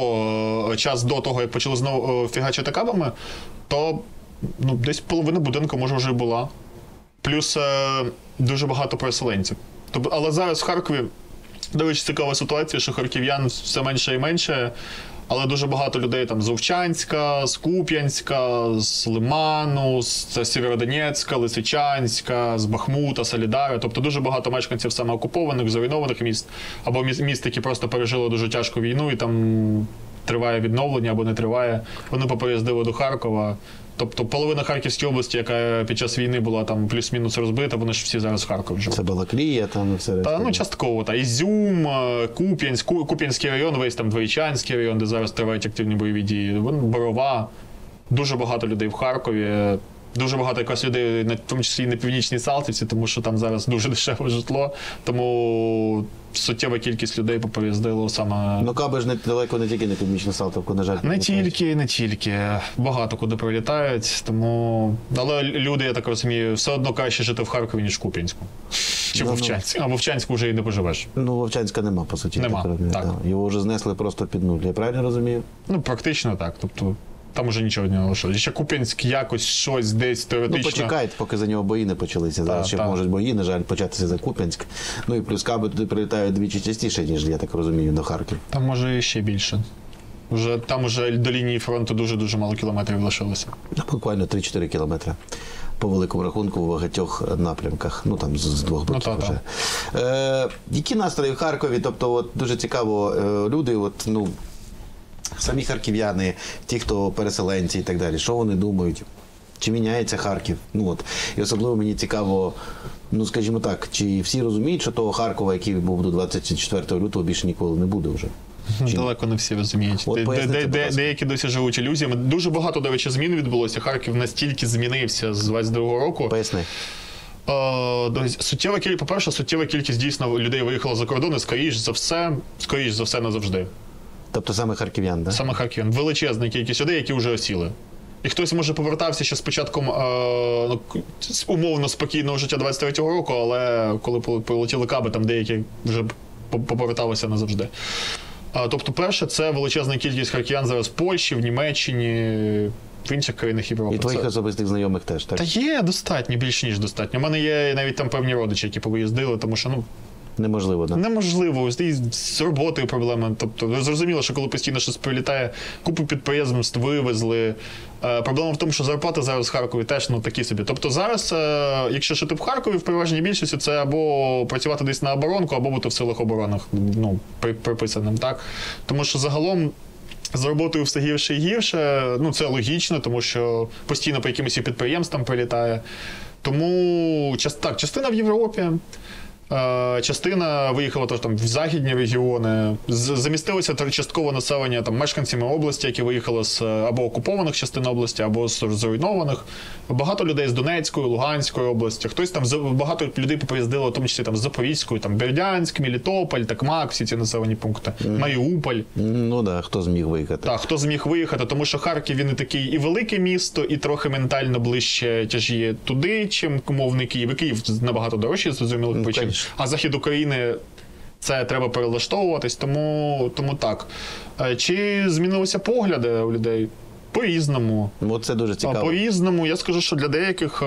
час до того, як почали знову фігачити кабами, то ну, десь половина будинку, може, вже була. Плюс дуже багато переселенців. Але зараз в Харкові, до речі, цікава ситуація, що харків'ян все менше і менше, але дуже багато людей там з Овчанська, з Куп'янська, з Лиману, з Сєвєродонецька, Лисичанська, з Бахмута, Солідара. Тобто дуже багато мешканців саме окупованих, зруйнованих міст, або міст, які просто пережили дуже тяжку війну і там триває відновлення або не триває. Вони попереїздили до Харкова. Тобто половина Харківської області, яка під час війни була там плюс-мінус розбита, вони ж всі зараз в Харкові живуть. Це Балаклія, там і все решта. Ну, частково. Ізюм, Куп'янський район, весь там Двоєчанський район, де зараз тривають активні бойові дії. Борова. Дуже багато людей в Харкові. Дуже багато якраз людей, в тому числі і на північній Салтівці, тому що там зараз дуже дешеве житло. Тому суттєва кількість людей попереїздило саме... Ну, каби ж далеко не тільки на північну Салтівку, на жаль. Не тільки. Багато куди прилітають, тому... Але люди, я так розумію, все одно краще жити в Харкові, ніж в Куп'янську. Чи в Вовчанську. А в Вовчанську вже і не поживеш. Ну, Вовчанська нема, по суті. Нема, так. Його вже знесли просто під нуль. Я правильно розумію? Ну, практично так. Тобто... Там уже нічого не лишилося. Ще Куп'янськ якось щось десь теоретично... Ну, почекають, поки за нього бої не почалися. Зараз ще можуть бої, на жаль, початися за Куп'янськ. Ну і плюс каби туди прилітають двічі частіше, ніж, я так розумію, до Харків. Там може ще більше. Там уже до лінії фронту дуже-дуже мало кілометрів лишилося. Буквально 3-4 кілометри. По великому рахунку в багатьох напрямках. Ну, там з двох боків вже. Які настрої в Харкові? Тобто, от, дуже цікаво, люди, от, ну, самі харків'яни, ті, хто переселенці і так далі, що вони думають? Чи міняється Харків? Ну, от. І особливо мені цікаво, ну, скажімо так, чи всі розуміють, що того Харкова, який був до 24 лютого, більше ніколи не буде вже? Далеко не всі розуміють. Деякі досі живуть ілюзіями. Дуже багато, до речі, змін відбулося. Харків настільки змінився з 22-го року. Поясни. По-перше, суттєва кількість дійсно людей виїхала за кордон і, скоріш за все, назавжди. Тобто саме харків'ян, так? Да? Саме харків'ян. Величезна кількість людей, які вже осіли. І хтось, може, повертався ще з початком умовно спокійного життя 23-го року, але коли полетіли каби, там деякі вже поверталися назавжди. Тобто, перше, це величезна кількість харків'ян зараз в Польщі, в Німеччині, в інших країнах Європи. І твоїх особистих знайомих теж, так? Та є достатньо, більш ніж достатньо. У мене є навіть там певні родичі, які повиїздили, тому що, ну, неможливо, так? Неможливо. І з роботою проблеми. Тобто, зрозуміло, що коли постійно щось прилітає, купу підприємств вивезли. Проблема в тому, що зарплати зараз в Харкові теж такі собі. Тобто зараз, якщо жити в Харкові, в переважній більшості, це або працювати десь на оборонку, або бути в силах оборонах, ну, приписаним, так? Тому що загалом з роботою все гірше і гірше. Ну, це логічно, тому що постійно по якимось підприємствам прилітає. Тому частина в Європі, частина виїхала теж там в західні регіони, замістилося частково населення там мешканцями області, які виїхали з або окупованих частин області, або з зруйнованих. Багато людей з Донецької, Луганської області. Хтось там, багато людей поприїздило, в тому числі там з Запорізької, там Бердянськ, Мелітополь, Токмак, всі ці населені пункти, Маріуполь. Ну так, хто зміг виїхати. Так, хто зміг виїхати, тому що Харків, він і такий і велике місто, і трохи ментально ближче тяжіє туди, чим умовний Київ. І Київ набагато дорожчий, зрозуміло, причин. А захід України, це треба перелаштовуватись, тому так. Чи змінилися погляди у людей? По-різному. От це дуже цікаво. По-різному. Я скажу, що для деяких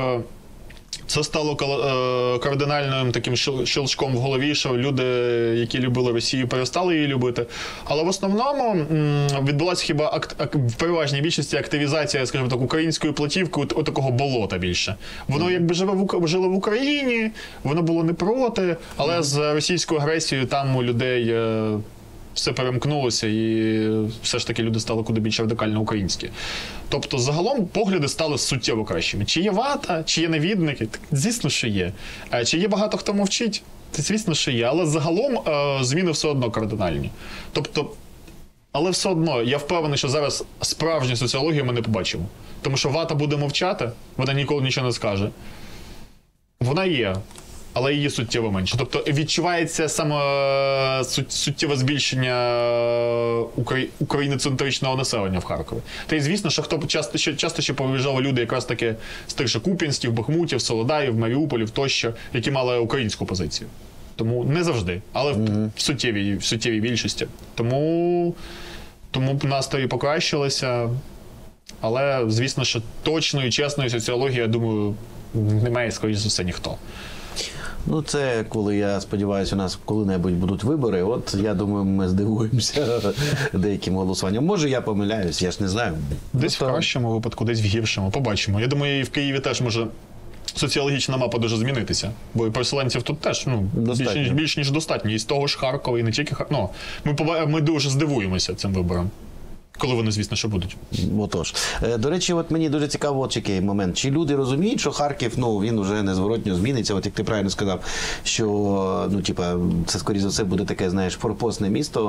це стало кардинальним таким щелчком в голові, що люди, які любили Росію, перестали її любити. Але в основному відбулася хіба в переважній більшості активізація, скажімо так, українською платівкою такого болота більше. Воно якби жило в Україні, воно було не проти, але з російською агресією там у людей все перемкнулося, і все ж таки люди стали куди більш радикально українські. Тобто, загалом, погляди стали суттєво кращими. Чи є вата, чи є навідники? Звісно, що є. Чи є багато хто мовчить? Звісно, що є. Але загалом зміни все одно кардинальні. Тобто, але все одно, я впевнений, що зараз справжню соціологію ми не побачимо. Тому що вата буде мовчати, вона ніколи нічого не скаже. Вона є. Але її суттєво менше. Тобто відчувається саме суттєве збільшення україноцентричного населення в Харкові. Та й звісно, що хто часто ще повиїжджали люди якраз таки з тих же Куп'янськів, Бахмутів, Солодаїв, Маріуполів тощо, які мали українську позицію. Тому не завжди, але в суттєвій більшості. Тому настрої покращилися. Але, звісно, що точної, чесної соціології, я думаю, немає, скоріш за все, ніхто. Ну, це коли, я сподіваюся, у нас коли-небудь будуть вибори, от, я думаю, ми здивуємося деяким голосуванням. Може, я помиляюсь, я ж не знаю. Десь в кращому випадку, десь в гіршому, побачимо. Я думаю, і в Києві теж може соціологічна мапа дуже змінитися, бо і переселенців тут теж більш ніж достатньо. І з того ж Харкова, і не тільки Харкова. Ми дуже здивуємося цим вибором. Коли вони, звісно, що будуть. Отож. До речі, от мені дуже цікаво от який момент. Чи люди розуміють, що Харків, він вже незворотньо зміниться? От як ти правильно сказав, що, це, скоріше за все, буде таке, знаєш, форпостне місто.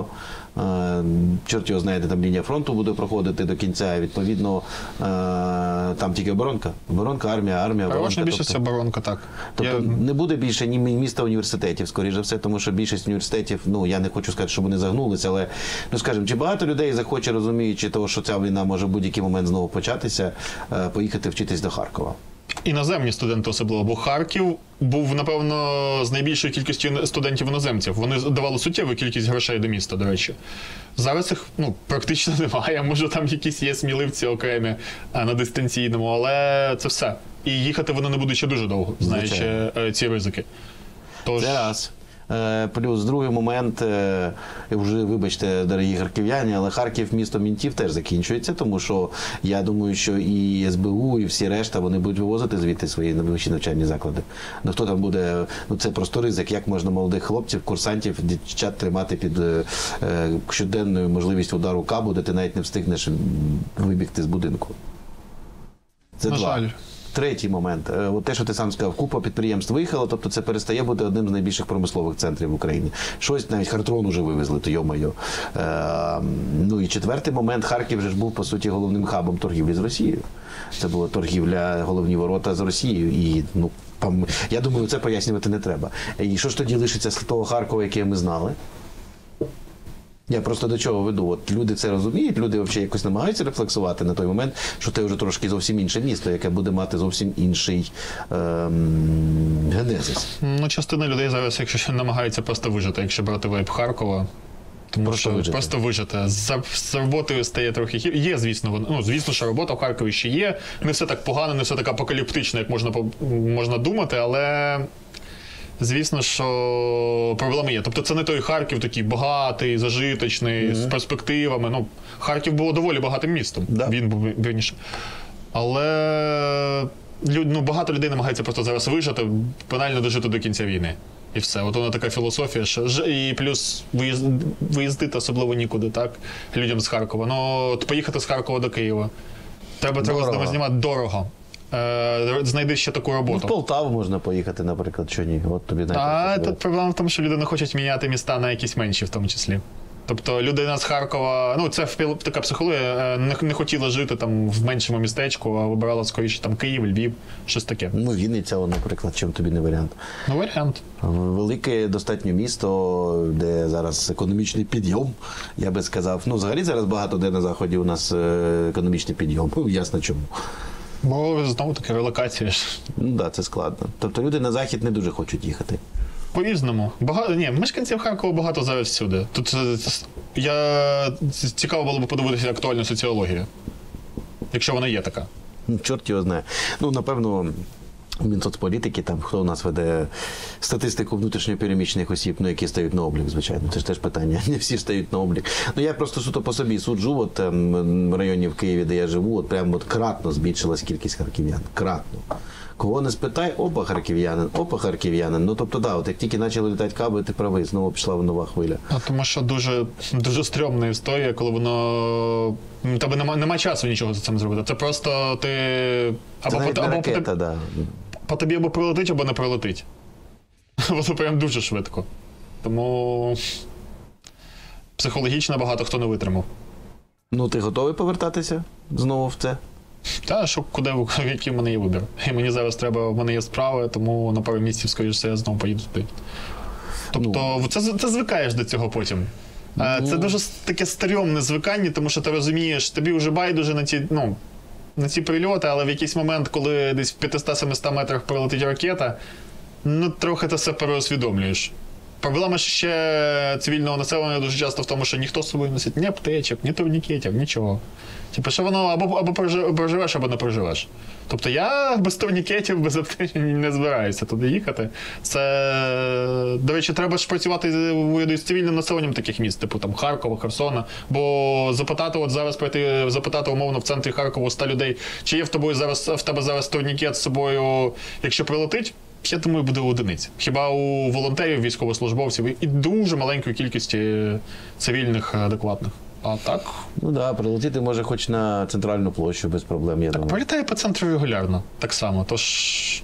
Чорт його знає, де там лінія фронту буде проходити до кінця. І, відповідно, там тільки оборонка. Оборонка, армія, оборонка. Переважно більшість оборонка, так. Тобто не буде більше ні міста університетів, скоріше за все, тому що більшість університетів, я не хочу сказати, щоб вони загнулися, але, скажімо, чи багато людей захоче, розуміючи того, що ця війна може в будь-який момент знову початися, поїхати вчитись до Харкова? Іноземні студенти особливо, бо Харків був, напевно, з найбільшою кількістю студентів-іноземців. Вони давали суттєву кількість грошей до міста, до речі. Зараз їх практично немає, може там якісь є сміливці окремі на дистанційному, але це все. І їхати вони не будуть ще дуже довго, знаючи ці ризики. Тож... Це раз. Плюс другий момент, вже, вибачте, дорогі харків'яни, але Харків місто мінтів теж закінчується, тому що я думаю, що і СБУ, і всі решта, вони будуть вивозити звідти свої вищі навчальні заклади. Хто там буде, це просто ризик, як можна молодих хлопців, курсантів, дівчат тримати під щоденною можливістю удару кабу, де ти навіть не встигнеш вибігти з будинку. Це на два. жаль. Третій момент. От те, що ти сам сказав, купа підприємств виїхала, тобто це перестає бути одним з найбільших промислових центрів в Україні. Щось, навіть Хартрон уже вивезли, то йо-моє. І четвертий момент, Харків же ж був, по суті, головним хабом торгівлі з Росією. Це була торгівля, головні ворота з Росією. І, я думаю, це пояснювати не треба. І що ж тоді лишиться з того Харкова, який ми знали? Я просто до чого веду. От люди це розуміють, люди взагалі якось намагаються рефлексувати на той момент, що це вже трошки зовсім інше місто, яке буде мати зовсім інший генезис. Частина людей зараз, якщо намагаються просто вижити, якщо брати вайб Харкова, тому просто вижити. З роботою стає трохи гірше. Є, звісно, звісно, що робота в Харкові ще є. Не все так погано, не все так апокаліптично, як можна думати, але... Звісно, що проблеми є. Тобто це не той Харків такий багатий, зажиточний, з перспективами. Харків було доволі багатим містом. Да. Він був вірніше. Але багато людей намагається просто зараз вижити, банально дожити до кінця війни. І все. От вона така філософія, що і плюс виїздити особливо нікуди, так? Людям з Харкова. Поїхати з Харкова до Києва. Треба з ними знімати дорого. знайди ще таку Ну, в роботу. Полтаву можна поїхати, наприклад, що ні. От тобі А тут проблема в тому, що люди не хочуть міняти міста на якісь менші в тому числі. Тобто людина з Харкова, ну це така психологія, не хотіла жити там в меншому містечку, а вибирала скоріше там Київ, Львів, щось таке. Ну, Вінниця, наприклад, чим тобі не варіант. Ну, варіант. Велике достатньо місто, де зараз економічний підйом, я би сказав. Ну, взагалі зараз багато де на Заході у нас економічний підйом. Ну, ясно чому. Бо знову таки релокація ж. Ну, так, да, це складно. Тобто люди на Захід не дуже хочуть їхати. По-різному. Мешканців Харкова багато зараз всюди. Тут цікаво було б подивитися актуальну соціологію, якщо вона є така. Ну, чорт його знає. Ну, напевно, Мінсоцполітики, там, хто у нас веде статистику внутрішньопереміщених осіб, ну, які стають на облік, звичайно. Це ж теж питання. Не всі стають на облік. Ну, я просто суто по собі суджу, от в районі в Києві, де я живу, от прямо кратно збільшилась кількість харків'ян. Кратно. Кого не спитай, опа, харків'янин, опа, харків'янин. Ну, тобто, да, от як тільки почали літати каби, ти правий, знову пішла нова хвиля. Тому що дуже, дуже стрьомна історія, коли воно... Тебе нема часу нічого за цим зробити. Це просто ти... Це навіть не ракета, да. По тобі або прилетить, або не прилетить. Воно прям дуже швидко. Тому психологічно багато хто не витримав. Ну, ти готовий повертатися знову в це? Та, що куди, який в мене є вибір. І мені зараз треба, в мене є справи, тому на пару місяців, скоріш все, я знову поїду туди. Тобто, це звикаєш до цього потім. Це дуже таке стрьомне звикання, тому що ти розумієш, тобі вже байдуже на ці прильоти, але в якийсь момент, коли десь в 500-700 метрах прилетить ракета, ну, трохи ти все переусвідомлюєш. Проблема ще цивільного населення дуже часто в тому, що ніхто з собою носить ні аптечок, ні турнікетів, нічого. Типу, що воно або проживеш, або не проживеш. Тобто я без турнікетів, без аптечок не збираюся туди їхати. Це, до речі, треба ж працювати з цивільним населенням таких міст, типу там Харкова, Херсона. Бо запитати, от зараз запитати умовно в центрі Харкова 100 людей, чи є в тебе зараз турнікет з собою, якщо прилетить, я думаю, буде одиниць. Хіба у волонтерів, військовослужбовців і дуже маленької кількості цивільних адекватних. А так? Ну так, да, прилетіти може хоч на центральну площу без проблем, я думаю. Прилітає по центру регулярно, так само, тож...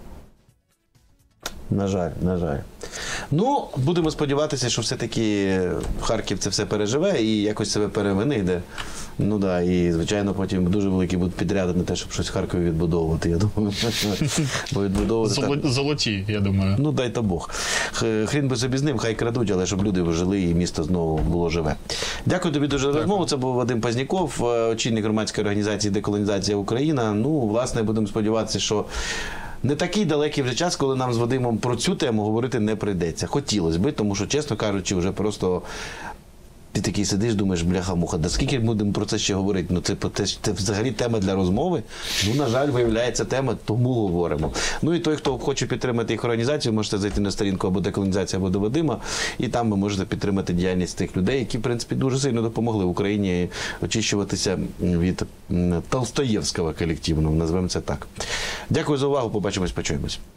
На жаль, на жаль. Ну, будемо сподіватися, що все-таки Харків це все переживе і якось себе перевинайде. Ну так, і, звичайно, потім дуже великі будуть підряди на те, щоб щось в Харкові відбудовувати, я думаю. Бо відбудовувати... Золоті, я думаю. Ну, дай то Бог. Хрін би собі з ним, хай крадуть, але щоб люди жили і місто знову було живе. Дякую тобі дуже за розмову. Це був Вадим Пазняков, очільник громадської організації «Деколонізація Україна». Ну, власне, будемо сподіватися, що не такий далекий вже час, коли нам з Вадимом про цю тему говорити не прийдеться. Хотілося би, тому що, чесно кажучи, вже просто ти такий сидиш, думаєш, бляха-муха, да скільки будемо про це ще говорити? Ну, це взагалі тема для розмови. Ну, на жаль, виявляється тема, тому говоримо. Ну, і той, хто хоче підтримати їх організацію, можете зайти на сторінку або «Деколонізація», або до Вадима, і там ви можете підтримати діяльність тих людей, які, в принципі, дуже сильно допомогли Україні очищуватися від Толстоєвського колективу, назвемо це так. Дякую за увагу, побачимось, почуємось.